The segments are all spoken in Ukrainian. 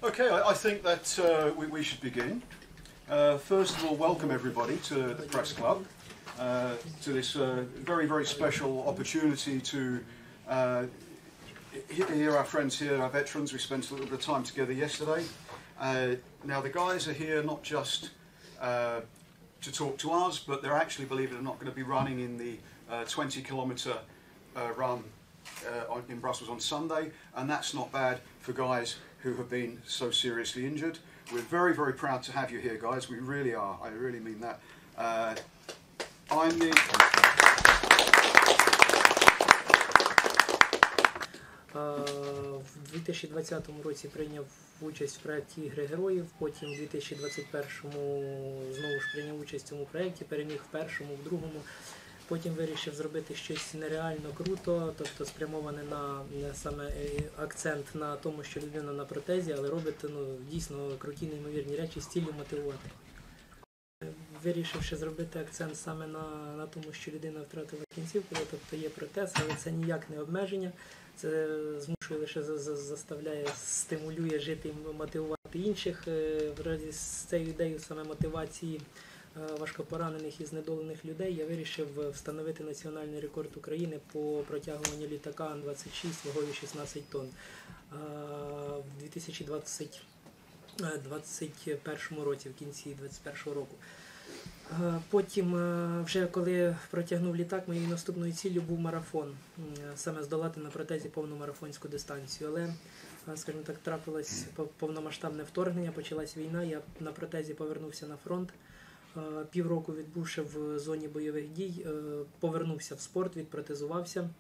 Okay, I think that we should begin. First of all, welcome everybody to the Press Club, to this very, very special opportunity to hear our friends here, our veterans. We spent a little bit of time together yesterday. Now the guys are here not just to talk to us, but they're actually, believe it or not, going to be running in the 20-kilometre run in Brussels on Sunday, and that's not bad for guys who have been so seriously injured. We're very, very proud to have you here, guys. We really are. I really mean that. I'm the... В 2020 році прийняв участь в проєкті «Ігри героїв», потім в 2021-му знову ж прийняв участь в цьому проєкті, переміг в першому, в другому. Потім вирішив зробити щось нереально круто, тобто спрямоване на саме акцент на тому, що людина на протезі, але робить дійсно круті, неймовірні речі з ціллю мотивувати. Вирішивши зробити акцент саме на тому, що людина втратила кінцівку, тобто є протез, але це ніяк не обмеження, це змушує лише заставляє, стимулює жити і мотивувати інших. Вразі з цією ідеєю саме мотивації важкопоранених і знедолених людей я вирішив встановити національний рекорд України по протягуванню літака Ан-26 вагою 16 тонн в 2021 році, в кінці 2021 року. Потім, вже коли протягнув літак, моєю наступною ціллю був марафон, саме здолати на протезі повну марафонську дистанцію. Але, скажімо так, трапилось повномасштабне вторгнення, почалась війна, я на протезі повернувся на фронт. Півроку відбувши в зоні бойових дій, повернувся в спорт, відпротезувався.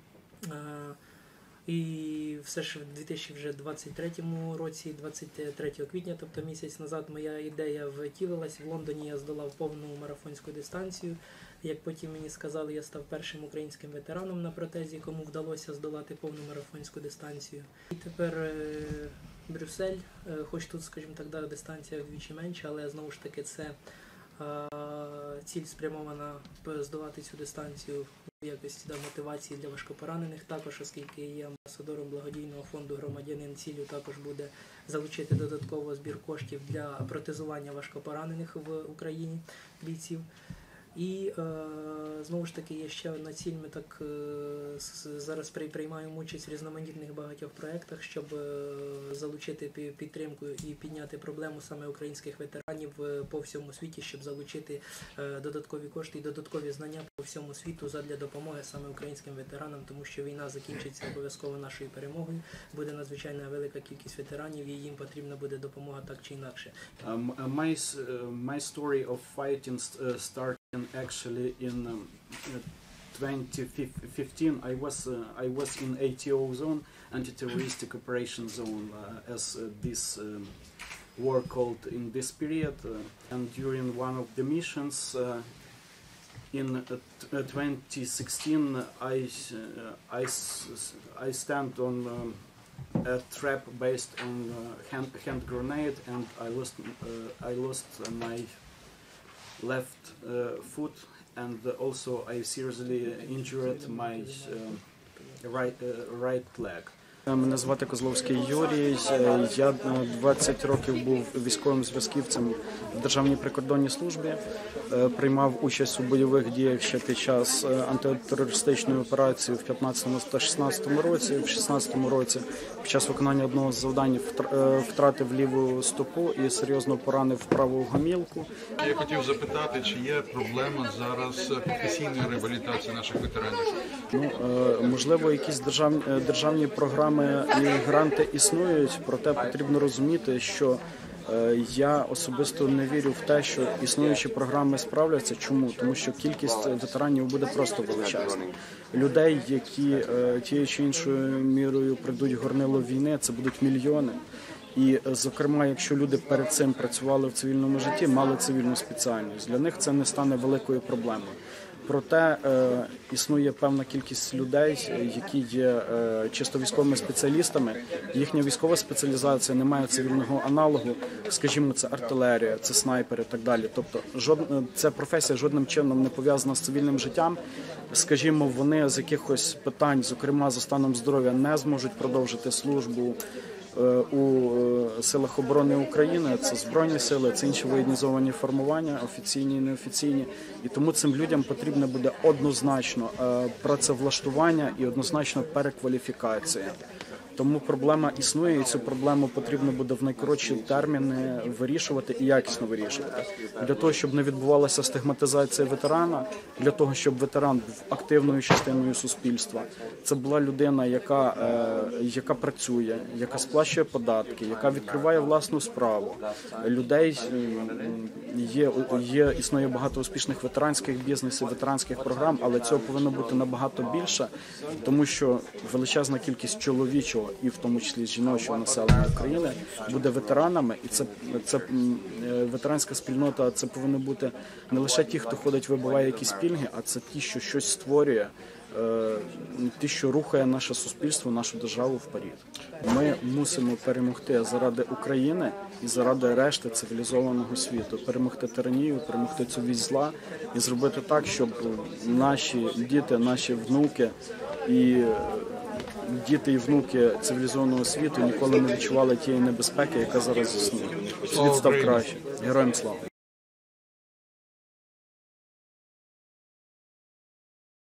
І все ж в 2023 році, 23 квітня, тобто місяць назад, моя ідея втілилась. В Лондоні я здолав повну марафонську дистанцію. Як потім мені сказали, я став першим українським ветераном на протезі, кому вдалося здолати повну марафонську дистанцію. І тепер Брюссель, хоч тут, скажімо так, дистанція вдвічі менша, але знову ж таки це ціль спрямована здолати цю дистанцію в якості мотивації для важкопоранених. Також, оскільки я є амбасадором благодійного фонду «Громадянин», ціллю також буде залучити додатково збір коштів для протезування важкопоранених в Україні бійців. І знову ж таки є ще одна ціль, ми так зараз приймаємо участь в різноманітних багатьох проєктах, щоб залучити підтримку і підняти проблему саме українських ветеранів по всьому світі, щоб залучити додаткові кошти і додаткові знання по всьому світу задля допомоги саме українським ветеранам, тому що війна закінчиться обов'язково нашою перемогою, буде надзвичайно велика кількість ветеранів і їм потрібна буде допомога так чи інакше. My story of fighting started actually in 2015. I was in ATO zone, anti-terroristic operation zone, as this war called in this period. And during one of the missions in 2016, I stand on a trap based on hand grenade, and I lost my left foot, and also I seriously injured my right leg. Мене звати Козловський Юрій, я 20 років був військовим зв'язківцем в Державній прикордонній службі, приймав участь у бойових діях ще під час антитерористичної операції в 2015 та 2016 році. В 2016 році під час виконання одного з завдань втратив ліву стопу і серйозно поранив праву гомілку. Я хотів запитати, чи є проблема зараз професійної реабілітації наших ветеранів? Можливо, якісь державні програми і гранти існують, проте потрібно розуміти, що я особисто не вірю в те, що існуючі програми справляться. Чому? Тому що кількість ветеранів буде просто величезна. Людей, які тією чи іншою мірою прийдуть в горнило війни, це будуть мільйони. І, зокрема, якщо люди перед цим працювали в цивільному житті, мали цивільну спеціальність, для них це не стане великою проблемою. Проте існує певна кількість людей, які є чисто військовими спеціалістами. Їхня військова спеціалізація не має цивільного аналогу, скажімо, це артилерія, це снайпери і так далі. Тобто ця професія жодним чином не пов'язана з цивільним життям. Скажімо, вони з якихось питань, зокрема за станом здоров'я, не зможуть продовжити службу у силах оборони України, це Збройні сили, це інші воєнізовані формування, офіційні і неофіційні. І тому цим людям потрібно буде однозначно працевлаштування і однозначно перекваліфікація. Тому проблема існує, і цю проблему потрібно буде в найкоротші терміни вирішувати і якісно вирішувати. Для того, щоб не відбувалася стигматизація ветерана, для того, щоб ветеран був активною частиною суспільства. Це була людина, яка працює, яка сплачує податки, яка відкриває власну справу. Людей існує багато успішних ветеранських бізнесів, ветеранських програм, але цього повинно бути набагато більше, тому що величезна кількість чоловічого і в тому числі жіночого населення України буде ветеранами, і це ветеранська спільнота, це повинні бути не лише ті, хто ходить, вибиває якісь пільги, а це ті, що щось створює, ті, що рухає наше суспільство, нашу державу вперед. Ми мусимо перемогти заради України і заради решти цивілізованого світу, перемогти тиранію, перемогти цю вісь зла і зробити так, щоб наші діти, наші внуки і діти і внуки цивілізованого світу ніколи не відчували тієї небезпеки, яка зараз існує. Світ став краще. Героям слава!